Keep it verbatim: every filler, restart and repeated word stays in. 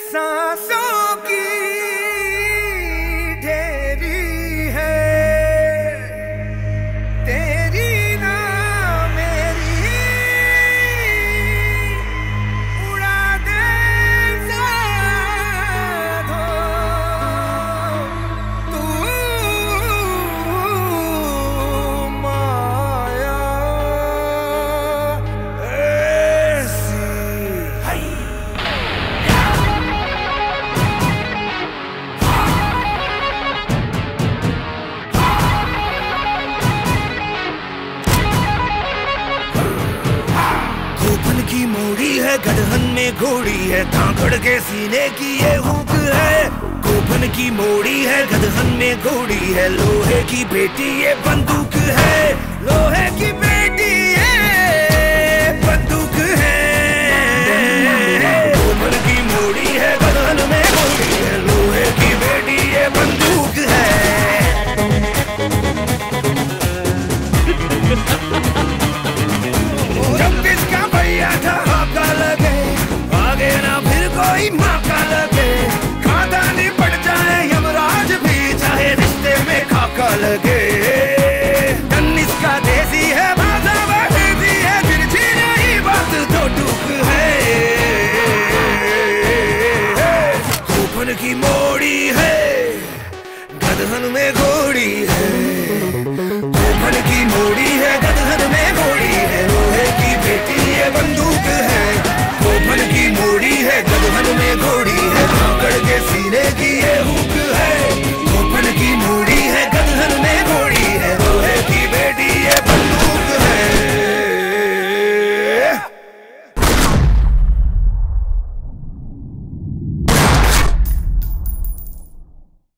सांसों की ढेरी है तेरी ना मेरी उड़ा दे साधो तू माया ऐसी है। गोपन की मोड़ी है गदहन में घोड़ी है धाकड़ के सीने की ये हुक है। गोपन की मोड़ी है गदहन में घोड़ी है लोहे की बेटी ये बंदूक है। लोहे की बेटी ये बंदूक है। गोपन की मोड़ी है गदहन में घोड़ी है लोहे की बेटी ये बंदूक है। जब किसका भैया था आपका लगे आगे ना फिर कोई मौका लगे। खाता नहीं पड़ जाए यमराज भी चाहे रिश्ते में खाका लगे। टन्निस का देसी है भाषा बढ़ती है तिरछी नहीं बात तो टूक है। गोपन की मोड़ी है गदहन में घोड़ी है। गोपन की मोड़ी है गदहन में घोड़ी है लोहे की बेटी ये बंदूक है। गोपन की मोड़ी है गदहन में घोड़ी है धाकड़ के सीने की